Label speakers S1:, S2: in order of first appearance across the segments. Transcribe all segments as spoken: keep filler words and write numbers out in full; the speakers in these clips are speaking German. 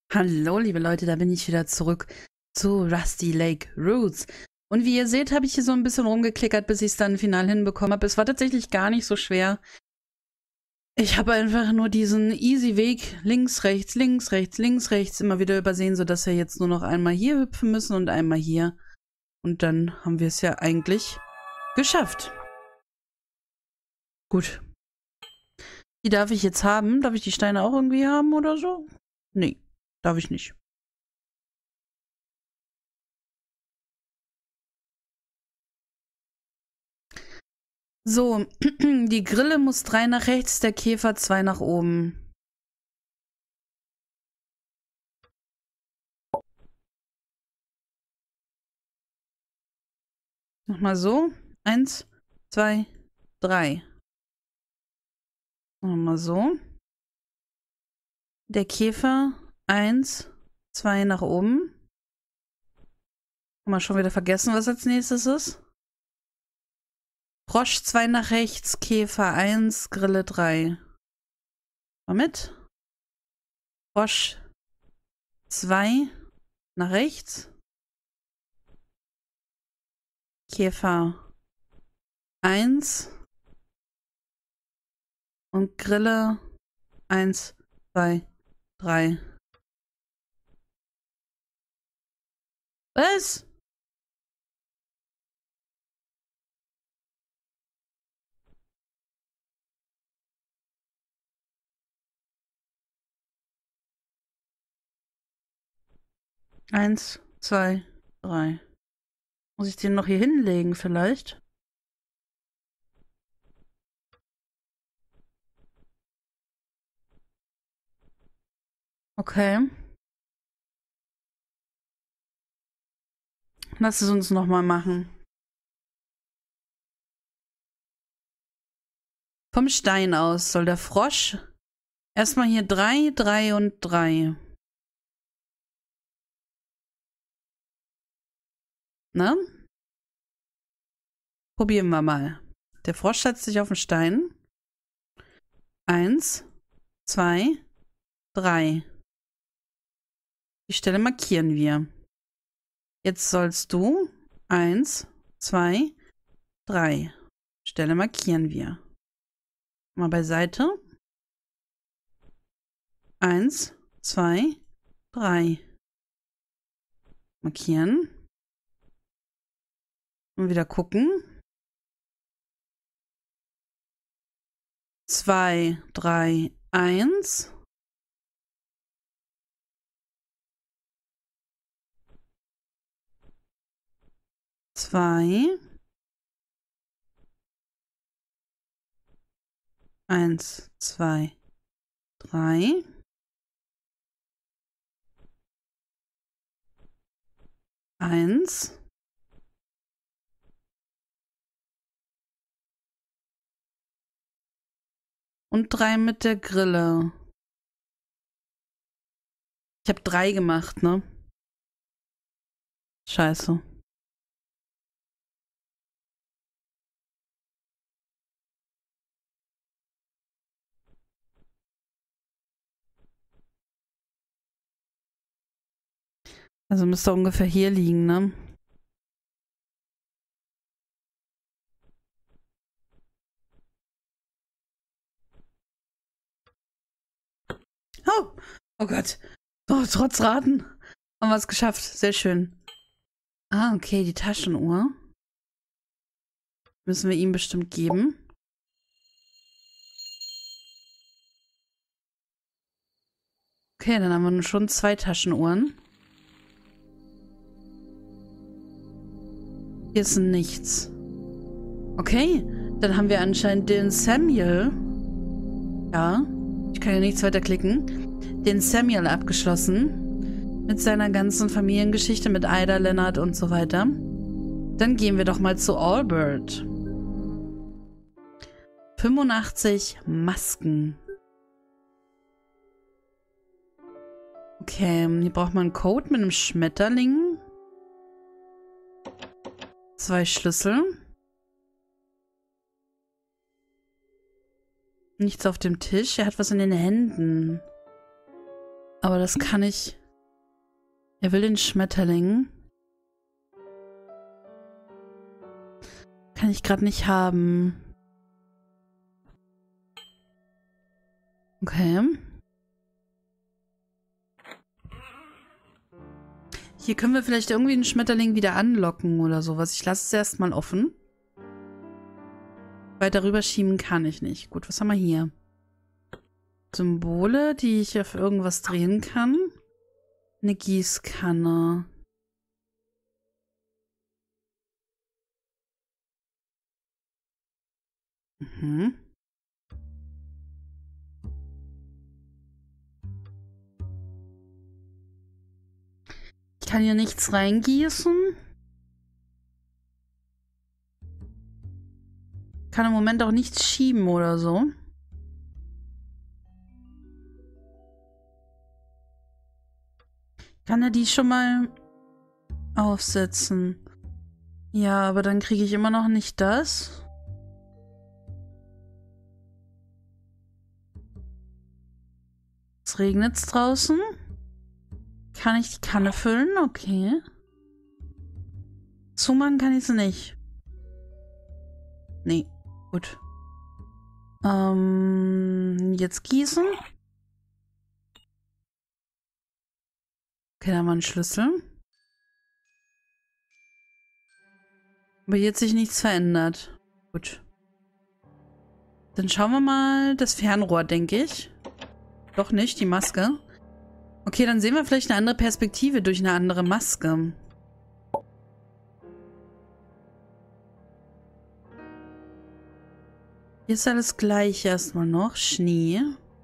S1: Hallo, liebe Leute, da bin ich wieder zurück zu Rusty Lake Roots. Und wie ihr seht, habe ich hier so ein bisschen rumgeklickert, bis ich es dann final hinbekommen habe. Es war tatsächlich gar nicht so schwer. Ich habe einfach nur diesen easy Weg links, rechts, links, rechts, links, rechts immer wieder übersehen, sodass wir jetzt nur noch einmal hier hüpfen müssen und einmal hier. Und dann haben wir es ja eigentlich geschafft. Gut. Die darf ich jetzt haben. Darf ich die Steine auch irgendwie haben oder so? Nee, darf ich nicht. So, die Grille muss drei nach rechts, der Käfer zwei nach oben. Nochmal so. Eins, zwei, drei. Nochmal so. Der Käfer. Eins, zwei nach oben. Haben wir schon wieder vergessen, was als nächstes ist. Frosch zwei nach rechts, Käfer eins, Grille drei. Mal mit. Frosch zwei nach rechts. Käfer eins. Und Grille eins, zwei, drei. Was? Eins, zwei, drei. Muss ich den noch hier hinlegen vielleicht? Okay. Lass es uns nochmal machen. Vom Stein aus soll der Frosch erstmal hier drei, drei und drei. Ne? Probieren wir mal. Der Frosch setzt sich auf den Stein. Eins, zwei, drei. Die Stelle markieren wir. Jetzt sollst du eins, zwei, drei. Stelle markieren wir. Mal beiseite. Eins, zwei, drei. Markieren. Und wieder gucken. Zwei, drei, eins. Zwei. Eins, zwei, drei. Eins. Und drei mit der Grille. Ich habe drei gemacht, ne? Scheiße. Also müsste ungefähr hier liegen, ne? Oh, oh Gott. Oh, trotz Raten haben wir es geschafft. Sehr schön. Ah, okay, die Taschenuhr. Müssen wir ihm bestimmt geben. Okay, dann haben wir schon zwei Taschenuhren. Hier ist nichts. Okay, dann haben wir anscheinend den Samuel. Ja, ich kann ja nichts weiter klicken. Den Samuel abgeschlossen. Mit seiner ganzen Familiengeschichte mit Ida, Leonard und so weiter. Dann gehen wir doch mal zu Albert. fünfundachtzig Masken. Okay, hier braucht man einen Code mit einem Schmetterling. Zwei Schlüssel. Nichts auf dem Tisch. Er hat was in den Händen. Aber das kann ich... Er will den Schmetterling. Kann ich gerade nicht haben. Okay. Hier können wir vielleicht irgendwie einen Schmetterling wieder anlocken oder sowas. Ich lasse es erstmal offen. Weiter rüberschieben kann ich nicht. Gut, was haben wir hier? Symbole, die ich auf irgendwas drehen kann. Eine Gießkanne. Mhm. Ich kann hier nichts reingießen. Kann im Moment auch nichts schieben oder so. Kann er die schon mal aufsetzen? Ja, aber dann kriege ich immer noch nicht das. Es regnet draußen. Kann ich die Kanne füllen? Okay. Zumachen kann ich es nicht. Nee, gut. Ähm, jetzt gießen. Okay, da haben wir einen Schlüssel. Aber hier hat sich nichts verändert. Gut. Dann schauen wir mal das Fernrohr, denke ich. Doch nicht, die Maske. Okay, dann sehen wir vielleicht eine andere Perspektive durch eine andere Maske. Hier ist alles gleich erstmal noch. Schnee.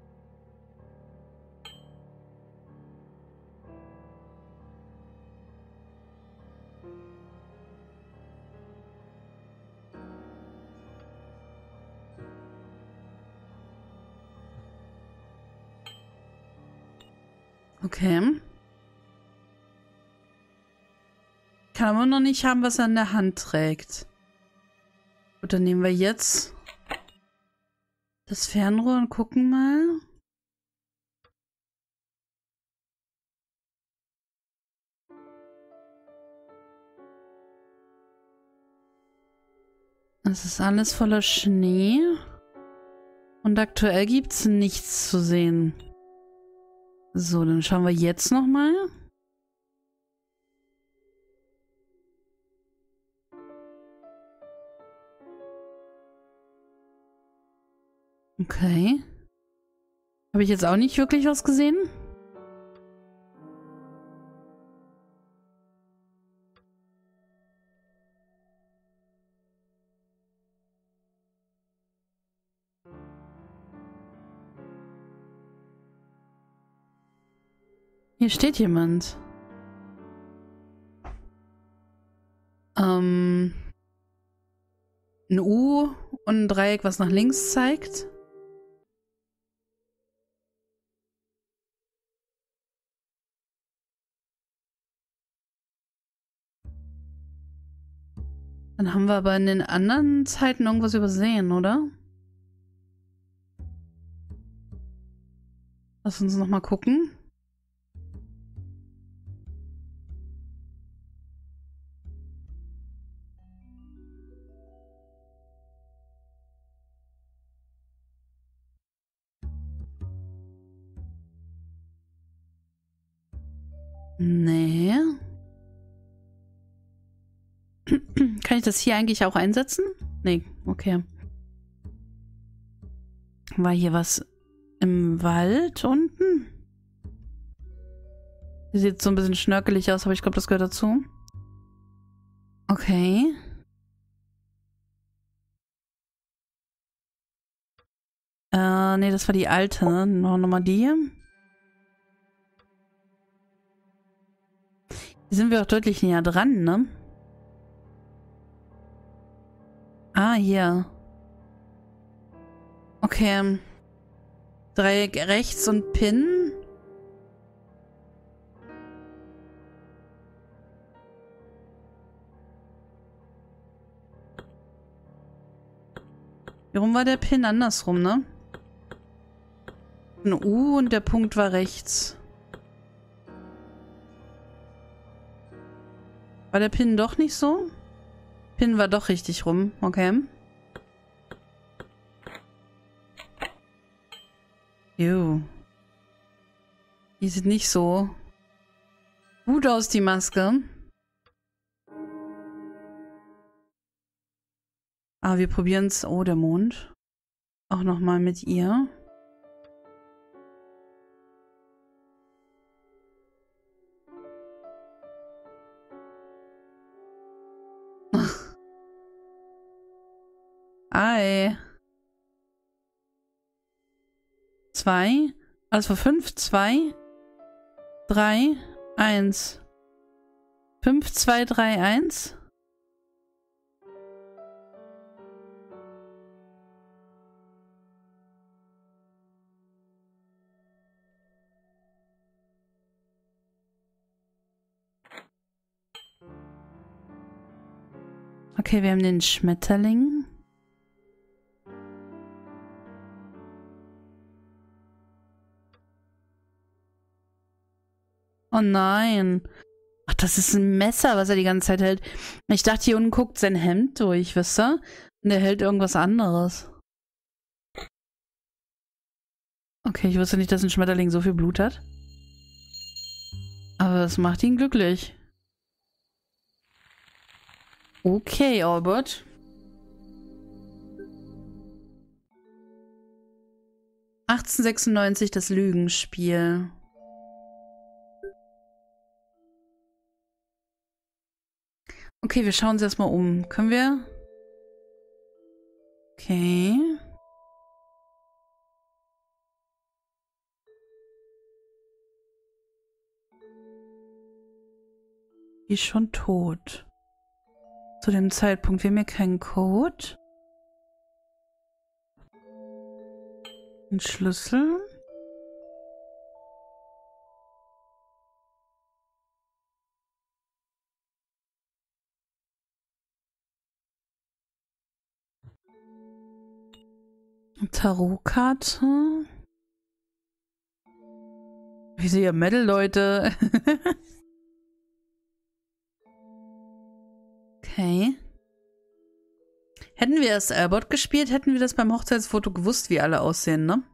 S1: Okay. Kann aber noch nicht haben, was er in der Hand trägt. Gut, dann nehmen wir jetzt das Fernrohr und gucken mal. Es ist alles voller Schnee. Und aktuell gibt es nichts zu sehen. So, dann schauen wir jetzt nochmal. Okay. Habe ich jetzt auch nicht wirklich was gesehen? Hier steht jemand. Ähm. Ein U und ein Dreieck, was nach links zeigt. Dann haben wir aber in den anderen Zeiten irgendwas übersehen, oder? Lass uns nochmal gucken. Nee. Kann ich das hier eigentlich auch einsetzen? Nee, okay. War hier was im Wald unten? Hier sieht so ein bisschen schnörkelig aus, aber ich glaube, das gehört dazu. Okay. Äh, nee, das war die alte. Ne? Noch, noch mal die hier. Hier sind wir auch deutlich näher dran, ne? Ah, hier. Okay. Dreieck rechts und Pin. Warum war der Pin andersrum, ne? Ein U und der Punkt war rechts. War der Pin doch nicht so? Pin war doch richtig rum. Okay. Jo. Die sieht nicht so gut aus, die Maske. Aber wir probieren es. Oh, der Mond. Auch nochmal mit ihr. Ei. Zwei. Alles vor fünf. Zwei. Drei. Eins. Fünf, zwei, drei, eins. Okay, wir haben den Schmetterling. Oh nein. Ach, das ist ein Messer, was er die ganze Zeit hält. Ich dachte, hier unten guckt sein Hemd durch, wisst ihr? Und er hält irgendwas anderes. Okay, ich wusste nicht, dass ein Schmetterling so viel Blut hat. Aber es macht ihn glücklich. Okay, Albert. achtzehnhundertsechsundneunzig, das Lügenspiel. Okay, wir schauen uns erstmal um. Können wir? Okay. Die ist schon tot. Zu dem Zeitpunkt. Wir haben hier keinen Code. Ein Schlüssel. Eine Tarotkarte. Wie sehe ihr Metal, Leute? Okay. Hätten wir erst Albert gespielt, hätten wir das beim Hochzeitsfoto gewusst, wie alle aussehen, ne?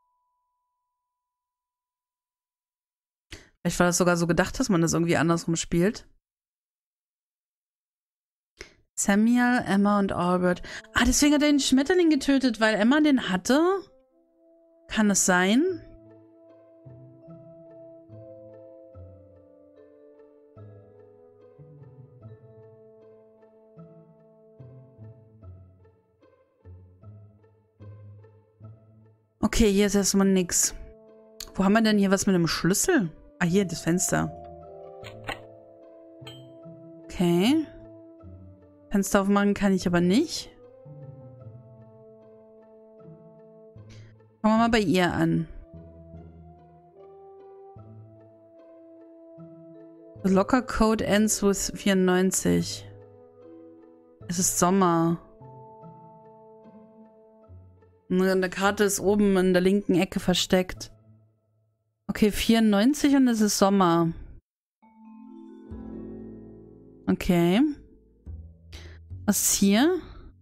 S1: Vielleicht war das sogar so gedacht, dass man das irgendwie andersrum spielt. Samuel, Emma und Albert. Ah, deswegen hat er den Schmetterling getötet, weil Emma den hatte? Kann es sein? Okay, hier ist erstmal nix. Wo haben wir denn hier was mit einem Schlüssel? Ah, hier, das Fenster. Okay. Fenster aufmachen kann ich aber nicht. Fangen wir mal bei ihr an. The locker code ends with vierundneunzig. Es ist Sommer. Eine Karte ist oben in der linken Ecke versteckt. Okay, vierundneunzig und es ist Sommer. Okay. Was ist hier?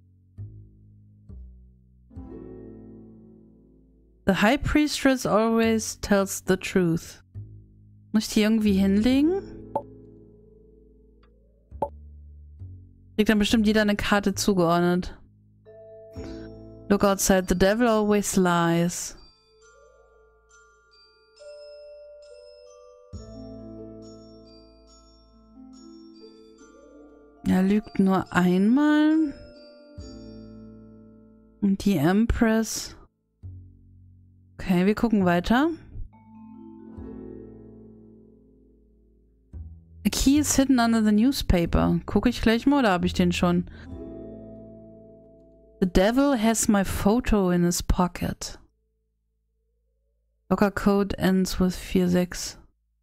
S1: The High Priestess always tells the truth. Muss ich die irgendwie hinlegen? Kriegt dann bestimmt jeder eine Karte zugeordnet. Look outside, the devil always lies. Er lügt nur einmal. Und die Empress. Okay, wir gucken weiter. A key is hidden under the newspaper. Gucke ich gleich mal oder habe ich den schon? The devil has my photo in his pocket. Locker code ends with forty-six.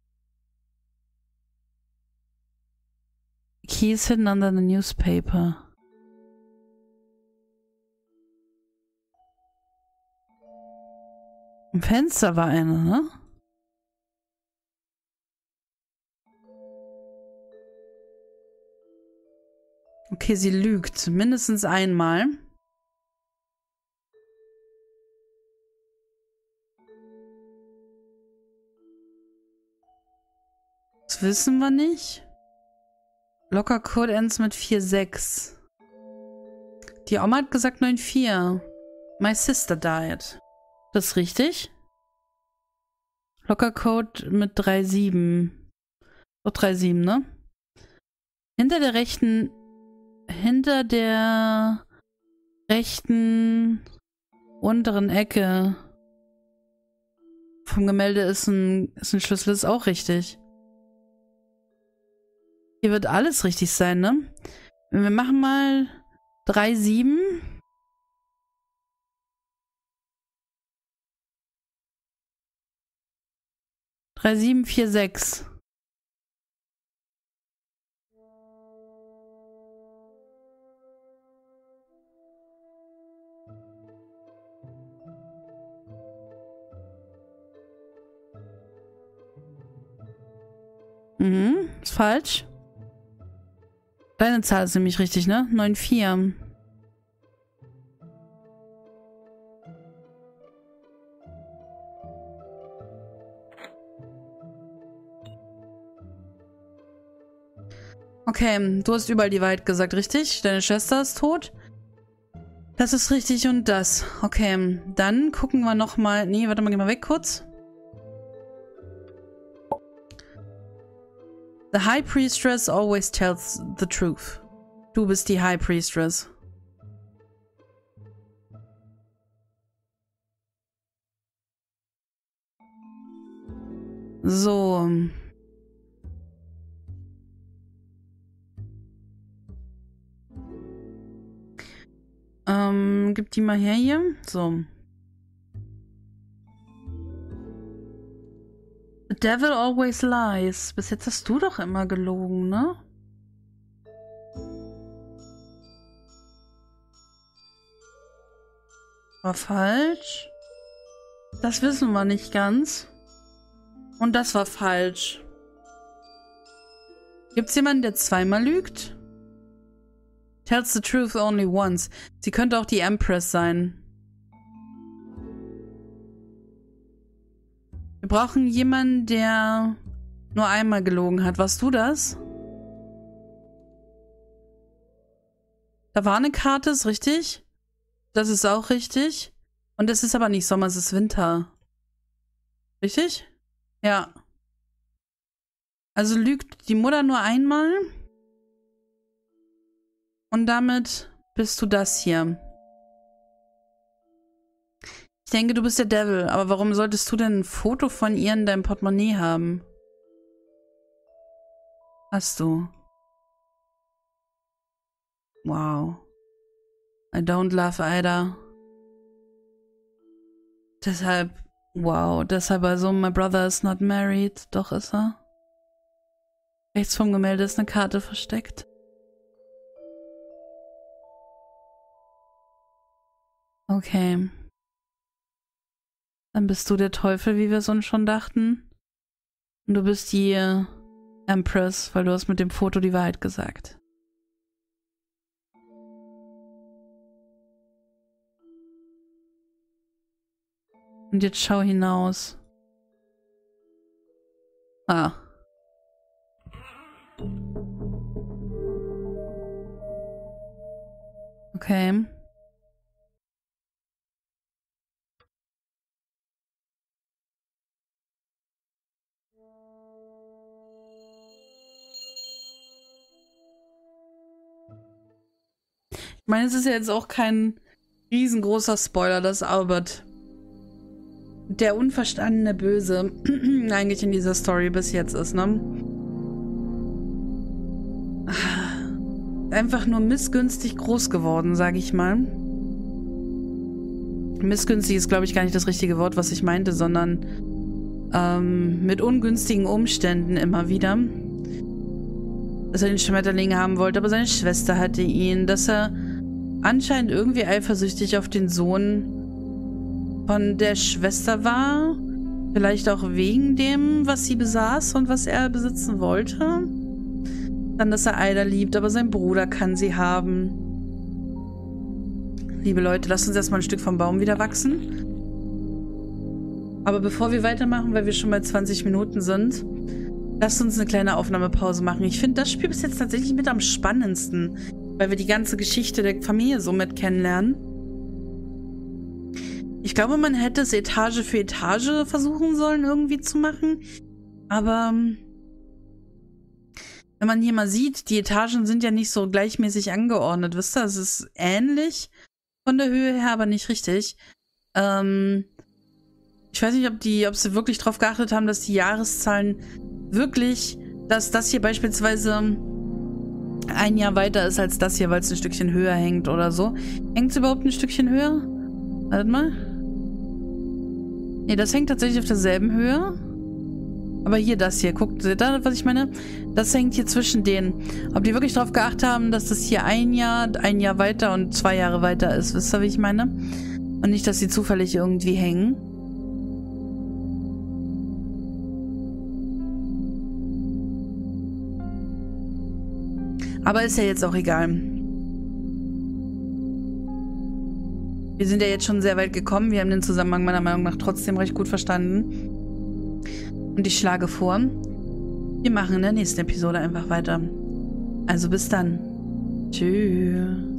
S1: The key is hidden under the newspaper. Im Fenster war eine, ne? Okay, sie lügt. Mindestens einmal. Das wissen wir nicht. Locker Code ends mit vier sechs. Die Oma hat gesagt neun vier. My sister died. Das ist richtig. Locker Code mit drei sieben. Doch drei sieben, ne? Hinter der rechten... Hinter der rechten unteren Ecke vom Gemälde ist ein, ist ein Schlüssel, ist auch richtig. Hier wird alles richtig sein, ne? Wir machen mal drei sieben. drei sieben vier sechs. Mhm, ist falsch. Deine Zahl ist nämlich richtig, ne? neun vier. Okay, du hast überall die Wahrheit gesagt, richtig? Deine Schwester ist tot? Das ist richtig und das. Okay, dann gucken wir nochmal. Nee, warte mal, geh mal weg kurz. The High Priestess always tells the truth. Du bist die High Priestess. So. Ähm, gib die mal her hier. So. The devil always lies. Bis jetzt hast du doch immer gelogen, ne? War falsch. Das wissen wir nicht ganz. Und das war falsch. Gibt's jemanden, der zweimal lügt? Tells the truth only once. Sie könnte auch die Empress sein. Wir brauchen jemanden, der nur einmal gelogen hat. Warst du das? Da war eine Karte, ist richtig. Das ist auch richtig. Und es ist aber nicht Sommer, es ist Winter. Richtig? Ja. Also lügt die Mutter nur einmal. Und damit bist du das hier. Ich denke, du bist der Devil, aber warum solltest du denn ein Foto von ihr in deinem Portemonnaie haben? Hast du. Wow. I don't love Ida. Deshalb, wow, deshalb also my brother is not married. Doch ist er. Rechts vom Gemälde ist eine Karte versteckt. Okay. Dann bist du der Teufel, wie wir es uns schon dachten. Und du bist die äh, Empress, weil du hast mit dem Foto die Wahrheit gesagt. Und jetzt schau hinaus. Ah. Okay. Ich meine, es ist ja jetzt auch kein riesengroßer Spoiler, dass Albert der unverstandene Böse eigentlich in dieser Story bis jetzt ist, ne? Einfach nur missgünstig groß geworden, sage ich mal. Missgünstig ist, glaube ich, gar nicht das richtige Wort, was ich meinte, sondern ähm, mit ungünstigen Umständen immer wieder. Dass er den Schmetterling haben wollte, aber seine Schwester hatte ihn. Dass er anscheinend irgendwie eifersüchtig auf den Sohn von der Schwester war. Vielleicht auch wegen dem, was sie besaß und was er besitzen wollte. Dann, dass er Aida liebt, aber sein Bruder kann sie haben. Liebe Leute, lasst uns erstmal ein Stück vom Baum wieder wachsen. Aber bevor wir weitermachen, weil wir schon bei zwanzig Minuten sind, lasst uns eine kleine Aufnahmepause machen. Ich finde, das Spiel ist jetzt tatsächlich mit am spannendsten, weil wir die ganze Geschichte der Familie so mit kennenlernen. Ich glaube, man hätte es Etage für Etage versuchen sollen, irgendwie zu machen. Aber wenn man hier mal sieht, die Etagen sind ja nicht so gleichmäßig angeordnet, wisst ihr? Es ist ähnlich von der Höhe her, aber nicht richtig. Ähm, ich weiß nicht, ob die, ob sie wirklich darauf geachtet haben, dass die Jahreszahlen wirklich, dass das hier beispielsweise ein Jahr weiter ist als das hier, weil es ein Stückchen höher hängt oder so. Hängt es überhaupt ein Stückchen höher? Wartet mal. Nee, das hängt tatsächlich auf derselben Höhe. Aber hier das hier, guckt ihr da, was ich meine? Das hängt hier zwischen denen. Ob die wirklich darauf geachtet haben, dass das hier ein Jahr, ein Jahr weiter und zwei Jahre weiter ist. Wisst ihr, wie ich meine? Und nicht, dass sie zufällig irgendwie hängen. Aber ist ja jetzt auch egal. Wir sind ja jetzt schon sehr weit gekommen. Wir haben den Zusammenhang meiner Meinung nach trotzdem recht gut verstanden. Und ich schlage vor, wir machen in der nächsten Episode einfach weiter. Also bis dann. Tschüss.